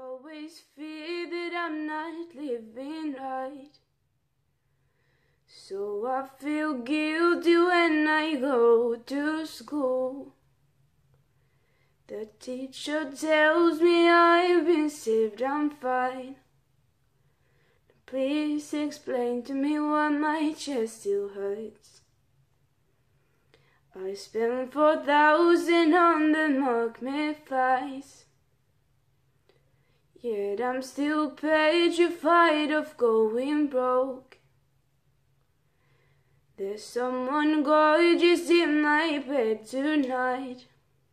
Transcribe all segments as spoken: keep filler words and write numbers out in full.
always fear that I'm not living right, so I feel guilty when I go to school. The teacher tells me I've been saved, I'm fine. Please explain to me why my chest still hurts. I spent four thousand on the mock flies, yet I'm still petrified of going broke. There's someone gorgeous in my bed tonight,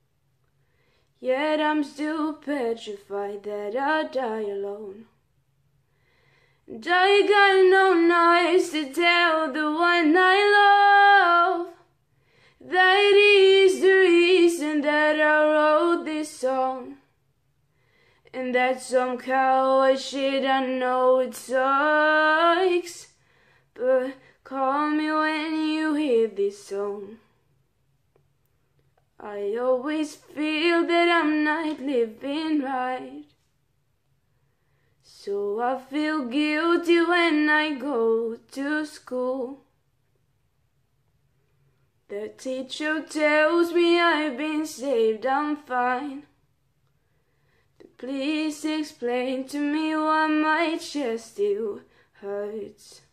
yet I'm still petrified that I'll die alone. And I got no knives to tell the one I love that he's the reason that I wrote this song, and that some coward shit, I know it sucks, but call me when you hear this song. I always feel that I'm not living right, so I feel guilty when I go to school. The teacher tells me I've been saved, I'm fine. Please explain to me why my chest still hurts.